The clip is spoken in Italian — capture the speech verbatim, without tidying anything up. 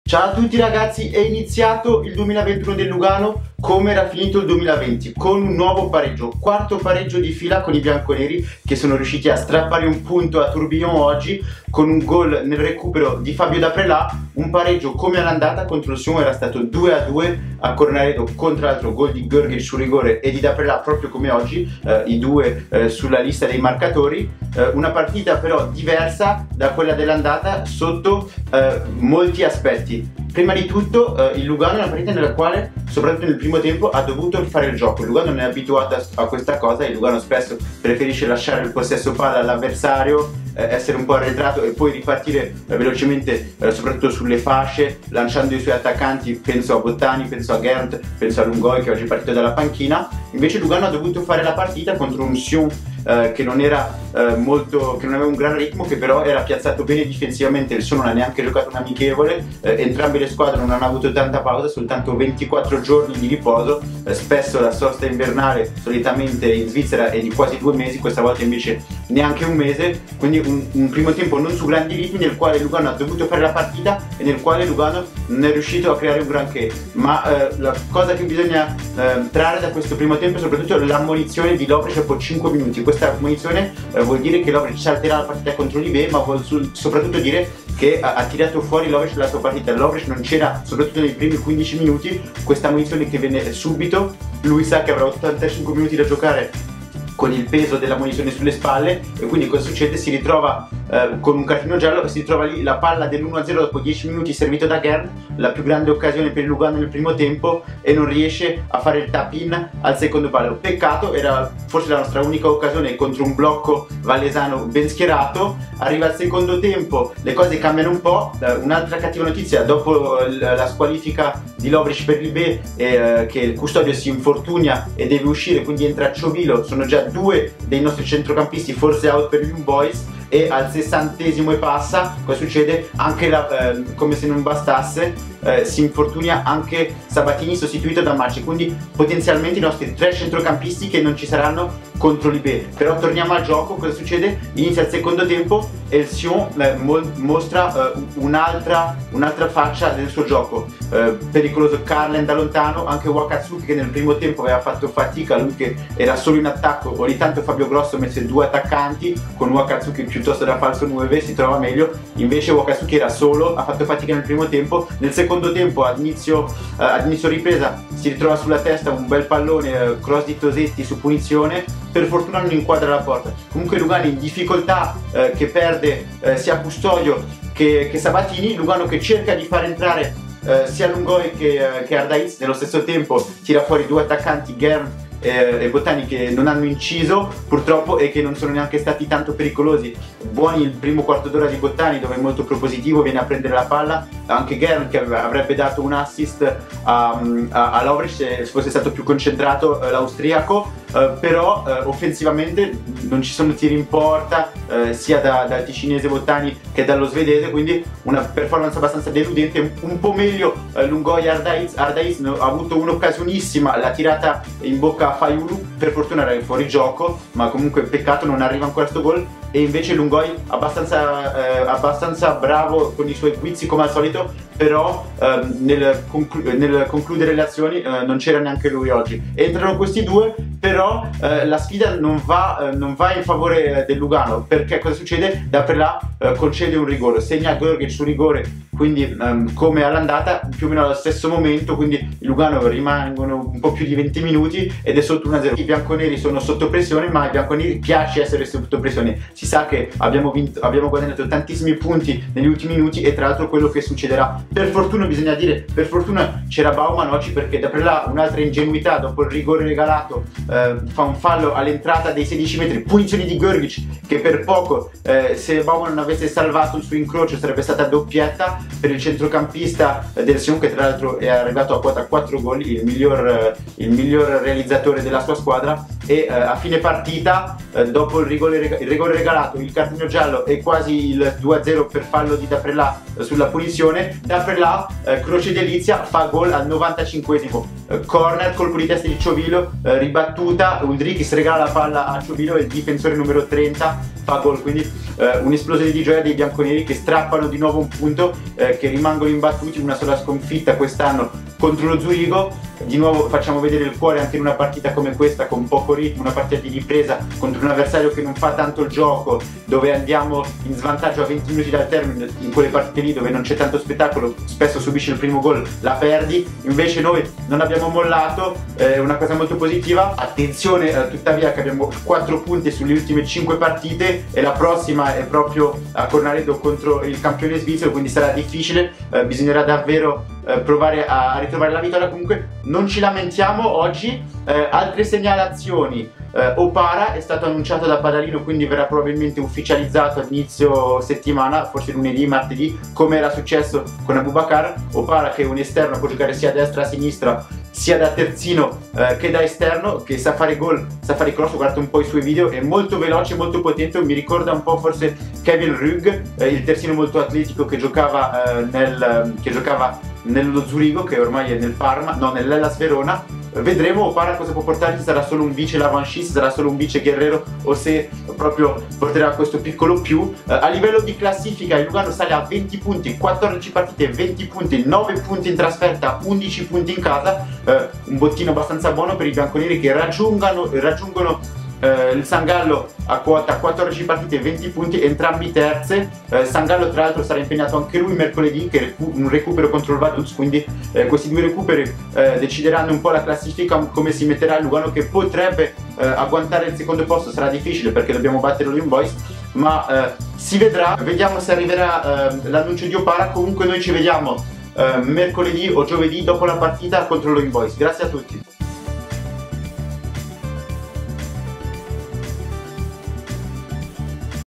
Ciao a tutti ragazzi, è iniziato il duemilaventuno del Lugano come era finito il duemilaventi, con un nuovo pareggio, quarto pareggio di fila con i bianconeri che sono riusciti a strappare un punto a Tourbillon oggi con un gol nel recupero di Fabio Daprelà, un pareggio come all'andata contro il Sion era stato due a due a Cornaredo, contro l'altro gol di Görgic su rigore e di Daprelà proprio come oggi, eh, i due eh, sulla lista dei marcatori, eh, una partita però diversa da quella dell'andata sotto eh, molti aspetti. Prima di tutto eh, il Lugano è una partita nella quale, soprattutto nel primo tempo, ha dovuto fare il gioco. Il Lugano non è abituato a, a questa cosa, il Lugano spesso preferisce lasciare il possesso palla all'avversario, eh, essere un po' arretrato e poi ripartire eh, velocemente, eh, soprattutto sulle fasce, lanciando i suoi attaccanti. Penso a Bottani, penso a Gerd, penso a Lungoi che oggi è partito dalla panchina. Invece il Lugano ha dovuto fare la partita contro un Sion eh, che non era eh, molto, che non aveva un gran ritmo, che però era piazzato bene difensivamente. Il Sion non ha neanche giocato un amichevole, eh, entrambe le squadre non hanno avuto tanta pausa, soltanto ventiquattro giorni di riposo, eh, spesso la sosta invernale solitamente in Svizzera è di quasi due mesi, questa volta invece neanche un mese, quindi un, un primo tempo non su grandi ritmi nel quale Lugano ha dovuto fare la partita e nel quale Lugano non è riuscito a creare un granché. Ma eh, la cosa che bisogna eh, trarre da questo primo tempo è soprattutto l'ammonizione di Lovric dopo cinque minuti. Questa ammonizione eh, vuol dire che Lovric salterà la partita contro l'I B, ma vuol soprattutto dire che ha, ha tirato fuori Lovric dalla sua partita. Lovric non c'era soprattutto nei primi quindici minuti, questa ammonizione che viene subito, lui sa che avrà ottantacinque minuti da giocare con il peso della munizione sulle spalle e quindi cosa succede? Si ritrova eh, con un cartellino giallo, si ritrova lì la palla dell'uno a zero dopo dieci minuti servito da Gerd, la più grande occasione per il Lugano nel primo tempo, e non riesce a fare il tap-in al secondo palo. Peccato, era forse la nostra unica occasione contro un blocco valesano ben schierato. Arriva al secondo tempo, le cose cambiano un po'. eh, un'altra cattiva notizia: dopo la squalifica di Lovric per l'I B, eh, che il Custodio si infortuna e deve uscire, quindi entra Ciovilo, sono già due dei nostri centrocampisti forse out per gli Young Boys, e al sessantesimo e passa cosa succede? Anche la, eh, come se non bastasse, eh, si infortuna anche Sabatini, sostituito da Macci, quindi potenzialmente i nostri tre centrocampisti che non ci saranno contro l'I B. Però torniamo al gioco, cosa succede? Inizia il secondo tempo e il Sion eh, mo mostra eh, un'altra un'altra faccia del suo gioco, eh, pericoloso Carlen da lontano, anche Wakatsuki che nel primo tempo aveva fatto fatica, lui che era solo in attacco. Ogni tanto Fabio Grosso messe due attaccanti, con Wakatsuki piuttosto da falso nove si trova meglio, invece Wakatsuki era solo, ha fatto fatica nel primo tempo. Nel secondo tempo ad inizio, eh, ad inizio ripresa si ritrova sulla testa un bel pallone, eh, cross di Tosetti su punizione, per fortuna non inquadra la porta. Comunque Lugano in difficoltà, eh, che perde eh, sia Custodio che, che Sabatini. Lugano che cerca di far entrare eh, sia Lungoi che, eh, che Ardaiz, nello stesso tempo tira fuori due attaccanti, Gerd e Bottani, che non hanno inciso purtroppo e che non sono neanche stati tanto pericolosi. Buoni il primo quarto d'ora di Bottani, dove è molto propositivo, viene a prendere la palla, anche Gern che avrebbe dato un assist a, a, a Lovric se fosse stato più concentrato, eh, l'austriaco, eh, però eh, offensivamente non ci sono tiri in porta, eh, sia da, dal ticinese Bottani che dallo svedese, quindi una performance abbastanza deludente. Un, un po' meglio eh, Lungoi e Ardaiz. Ardaiz ha avuto un'occasionissima, l'ha tirata in bocca Faiulu, per fortuna era in fuorigioco, ma comunque peccato non arriva ancora sto gol. E invece Lungoi abbastanza, eh, abbastanza bravo con i suoi guizzi come al solito, però eh, nel, conclu nel concludere le azioni eh, non c'era neanche lui oggi. Entrano questi due, però eh, la sfida non va, eh, non va in favore del Lugano, perché cosa succede? Daprelà eh, concede un rigore, segna Görgic su rigore, quindi ehm, come all'andata più o meno allo stesso momento, quindi il Lugano rimangono un po' più di venti minuti ed è sotto uno a zero. I bianconeri sono sotto pressione, ma ai bianconeri piace essere sotto pressione. Si sa che abbiamo, vinto, abbiamo guadagnato tantissimi punti negli ultimi minuti, e tra l'altro quello che succederà. Per fortuna, bisogna dire, per fortuna c'era Baumann oggi, perché Daprelà, un'altra ingenuità, dopo il rigore regalato eh, fa un fallo all'entrata dei sedici metri, punizioni di Görgic che per poco, eh, se Baumann non avesse salvato il suo incrocio, sarebbe stata doppietta per il centrocampista del Sion, che tra l'altro è arrivato a quota quattro gol, il miglior, il miglior realizzatore della sua squadra. e eh, a fine partita, eh, dopo il rigore, il rigore regalato, il cartellino giallo e quasi il due a zero per fallo di Daprelà eh, sulla punizione, Daprelà, eh, croce delizia, fa gol al novantacinquesimo, eh, corner, colpo di testa di Ciovilo, eh, ribattuta, Uldrikis regala la palla a Ciovilo e il difensore numero trenta fa gol, quindi eh, un'esplosione di gioia dei bianconeri che strappano di nuovo un punto, eh, che rimangono imbattuti, una sola sconfitta quest'anno contro lo Zurigo. Di nuovo facciamo vedere il cuore anche in una partita come questa, con poco ritmo, una partita di ripresa contro un avversario che non fa tanto il gioco, dove andiamo in svantaggio a venti minuti dal termine. In quelle partite lì dove non c'è tanto spettacolo spesso subisci il primo gol, la perdi, invece noi non abbiamo mollato, è eh, una cosa molto positiva. Attenzione eh, tuttavia che abbiamo quattro punti sulle ultime cinque partite e la prossima è proprio a Cornaredo contro il campione svizzero, quindi sarà difficile, eh, bisognerà davvero eh, provare a, a ritrovare la vittoria. Comunque non ci lamentiamo oggi. Eh, altre segnalazioni: eh, Opara è stato annunciato da Padalino, quindi verrà probabilmente ufficializzato all'inizio settimana, forse lunedì, martedì, come era successo con Aboubakar. Opara, che è un esterno, può giocare sia a destra che a sinistra, sia da terzino eh, che da esterno, che sa fare gol, sa fare cross. Guardate un po' i suoi video, è molto veloce, molto potente, mi ricorda un po' forse Kevin Rugg, eh, il terzino molto atletico che giocava, eh, nel, che giocava nello Zurigo, che ormai è nel Parma, no, nell'Hellas Verona. Vedremo Opara cosa può portarci, sarà solo un vice Lavanchis, sarà solo un vice Guerrero, o se proprio porterà questo piccolo più. Eh, a livello di classifica il Lugano sale a venti punti, quattordici partite, venti punti, nove punti in trasferta, undici punti in casa, eh, un bottino abbastanza buono per i bianconeri che raggiungano, raggiungono eh, il Sangallo a quota quattordici partite, venti punti, entrambi terze. eh, Sangallo tra l'altro sarà impegnato anche lui mercoledì, che è un recupero contro il Vaduz, quindi eh, questi due recuperi eh, decideranno un po' la classifica, come si metterà il Lugano, che potrebbe eh, agguantare il secondo posto. Sarà difficile perché dobbiamo battere lo Young Boys, ma eh, si vedrà, vediamo se arriverà eh, l'annuncio di Opara. Comunque noi ci vediamo eh, mercoledì o giovedì dopo la partita contro lo Young Boys. Grazie a tutti.